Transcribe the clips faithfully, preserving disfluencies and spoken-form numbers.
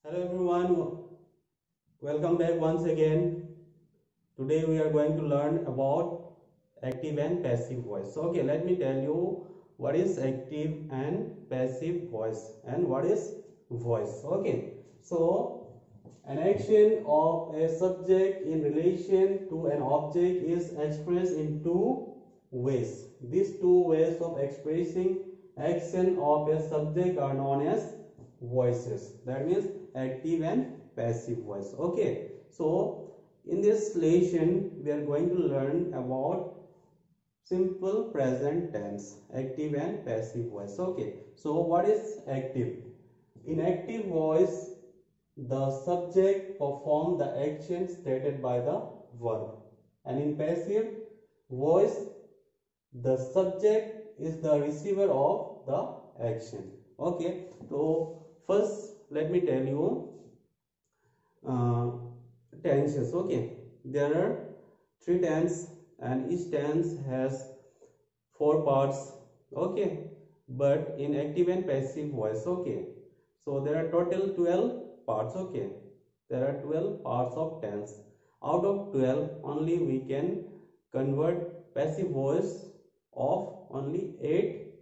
Hello everyone, welcome back once again. Today we are going to learn about active and passive voice. So, okay, let me tell you what is active and passive voice and what is voice. Okay, so an action of a subject in relation to an object is expressed in two ways. These two ways of expressing action of a subject are known as voices. That means active and passive voice. Okay, so in this lesson we are going to learn about simple present tense, active and passive voice. Okay, so what is active? In active voice, the subject performs the action stated by the verb, and in passive voice, the subject is the receiver of the action. Okay, so first let me tell you uh, tenses. Okay, there are three tenses and each tense has four parts. Okay, but in active and passive voice, okay, so there are total twelve parts. Okay, there are twelve parts of tense. Out of twelve, only we can convert passive voice of only eight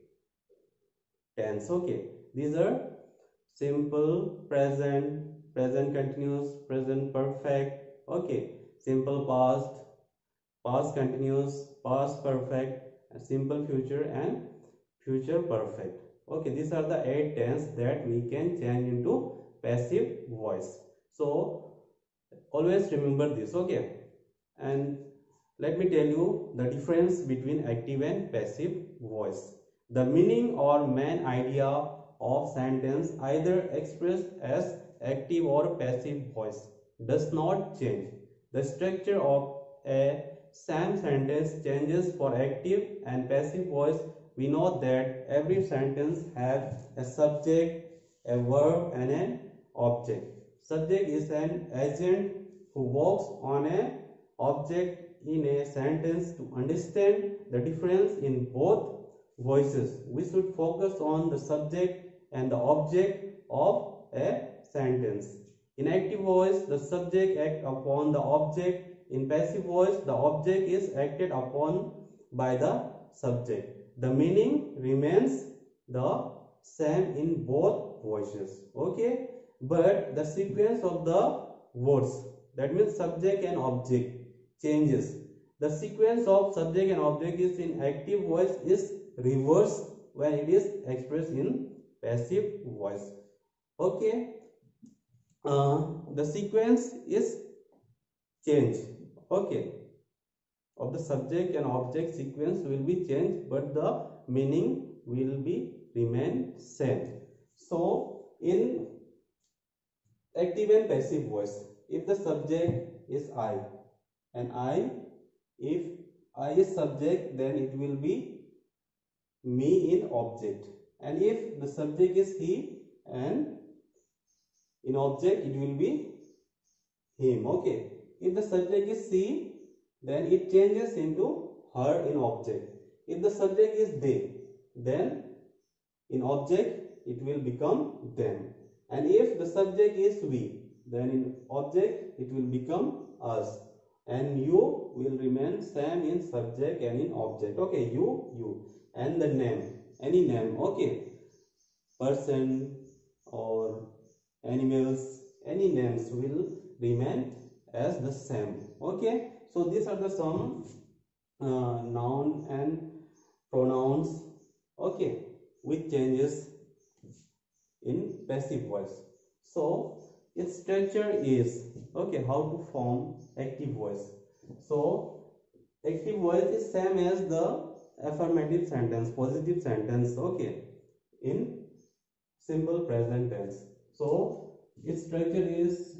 tense. Okay, these are simple, present, present continuous, present perfect. Okay, simple past, past continuous, past perfect, simple future and future perfect. Okay, these are the eight tense that we can change into passive voice. So always remember this. Okay, and let me tell you the difference between active and passive voice. The meaning or main idea of sentence, either expressed as active or passive voice, does not change. The structure of a same sentence changes for active and passive voice. We know that every sentence has a subject, a verb and an object. Subject is an agent who works on a object in a sentence. To understand the difference in both voices, we should focus on the subject and the object of a sentence. In active voice, the subject acts upon the object. In passive voice, the object is acted upon by the subject. The meaning remains the same in both voices. Okay, but the sequence of the words, that means subject and object, changes. The sequence of subject and object is in active voice is reversed when it is expressed in passive voice. Okay, uh, the sequence is changed. Okay, of the subject and object sequence will be changed, but the meaning will be remain same. So in active and passive voice, if the subject is I and I, if I is subject, then it will be me in object, and if the subject is he and in object it will be him. Okay, if the subject is she, then it changes into her in object. If the subject is they, then in object it will become them, and if the subject is we, then in object it will become us, and you will remain same in subject and in object. Okay, you, you, and the name, any name. Okay, person or animals, any names will remain as the same. Okay, so these are the some uh, noun and pronouns. Okay, which changes in passive voice. So its structure is, okay, how to form active voice. So active voice is same as the affirmative sentence, positive sentence. Okay, in simple present tense. So its structure is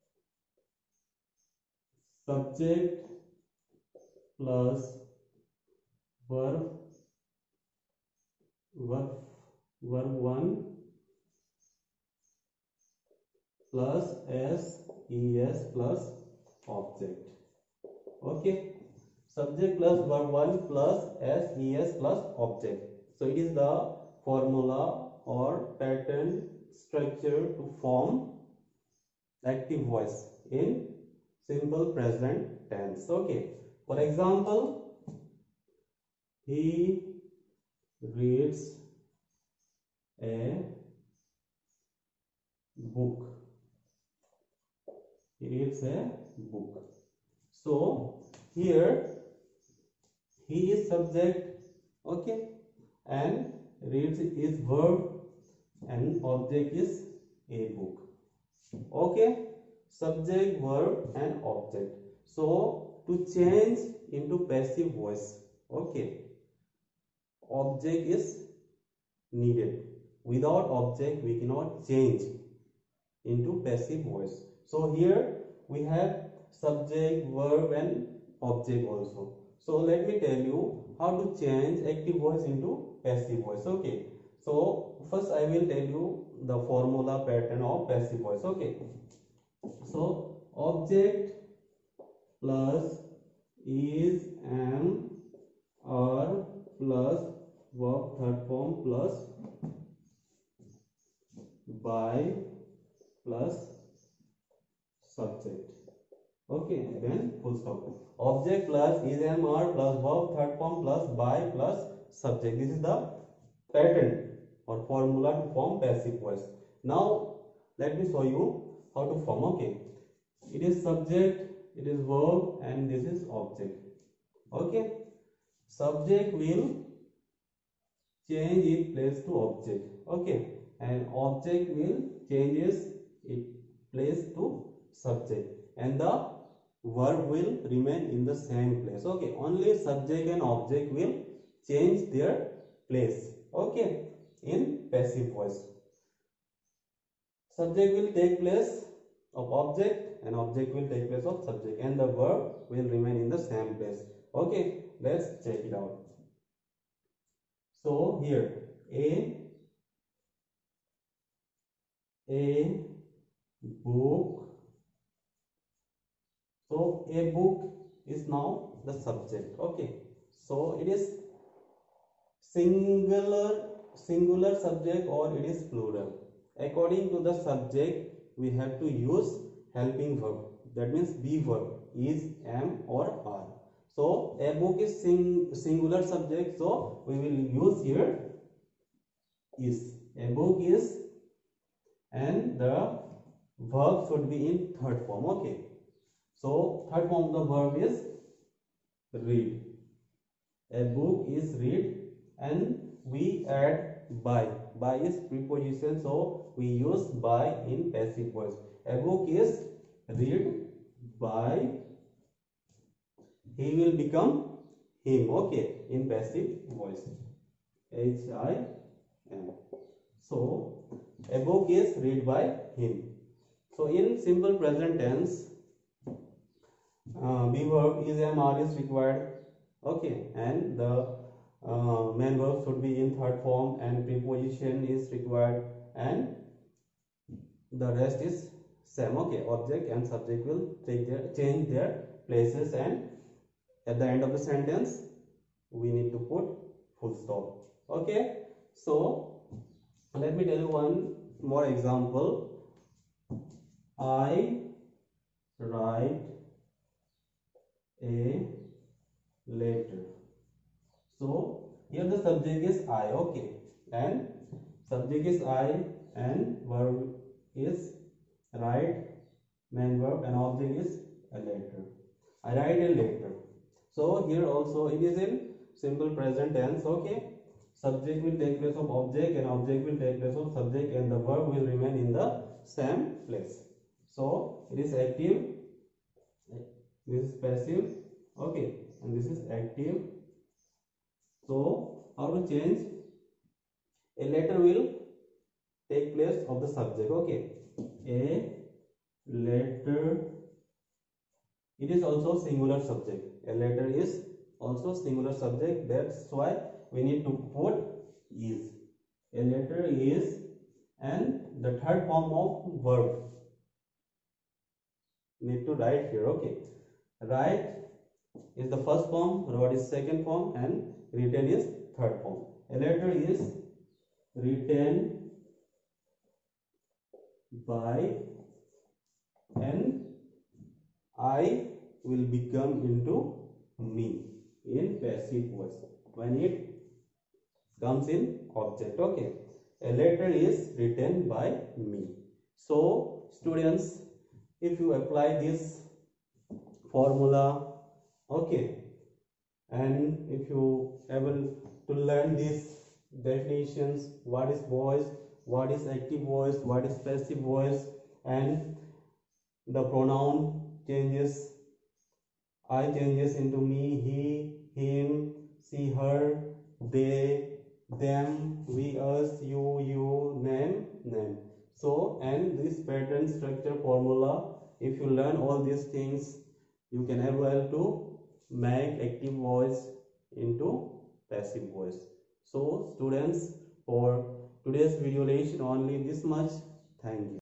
subject plus verb, verb, verb one plus s, es plus object. Okay, subject plus verb one plus s, es plus object. So it is the formula or pattern structure to form active voice in simple present tense. Okay, for example, he reads a book. He reads a book. So here he is subject, okay, and reads is verb, and object is a book. Okay, subject, verb, and object. So to change into passive voice, okay, object is needed. Without object we cannot change into passive voice. So here we have subject, verb, and object also. So let me tell you how to change active voice into passive voice. Okay, so first I will tell you the formula pattern of passive voice. Okay, so object plus is, am, are plus verb third form plus by plus subject. Okay, then full stop. Object plus is, am, are plus verb third form plus by plus subject. This is the pattern or formula to form passive voice. Now let me show you how to form. Okay, it is subject, it is verb, and this is object. Okay, subject will change its place to object. Okay, and object will changes its place to subject, and the verb will remain in the same place. Okay, only subject and object will change their place. Okay, in passive voice, subject will take place of object and object will take place of subject, and the verb will remain in the same place. Okay, let's check it out. So here a a book. So a book is now the subject. Okay, so it is singular singular subject or it is plural. According to the subject we have to use helping verb, that means be verb, is, am, or are. So a book is sing, singular subject, so we will use here is. A book is, and the verb should be in third form. Okay, so third form of the verb is read. A book is read, and we add by. By is preposition, so we use by in passive voice. A book is read by, he will become him. Okay, in passive voice, H I M. So a book is read by him. So in simple present tense, uh, be verb is, am, are is required. Okay, and the uh, main verb should be in third form, and preposition is required, and the rest is same. Okay, object and subject will take their change their places, and at the end of the sentence we need to put full stop. Okay, so let me tell you one more example. I write a letter. So here the subject is I. Okay, and subject is I, and verb is write, main verb, and object is a letter. I write a letter. So here also it is in simple present tense. Okay, subject will take place of object and object will take place of subject, and the verb will remain in the same place. So it is active, this is passive. Okay, and this is active. So how to change? A letter will take place of the subject. Okay, a letter, it is also singular subject. A letter is also singular subject, that's why we need to put is. A letter is, and the third form of verb need to write here. Okay, write is the first form, wrote is second form, and written is third form. A letter is written by and I will become into me in passive voice when it comes in object. Okay, a letter is written by me. So students, if you apply this formula, okay, and if you able to learn these definitions, what is voice, what is active voice, what is passive voice, and the pronoun changes, I changes into me, he, him, she, her, they, them, we, us, you, you, name, name. So, and this pattern structure formula, if you learn all these things, you can able to make active voice into passive voice. So, students, for today's video lesson only this much. Thank you.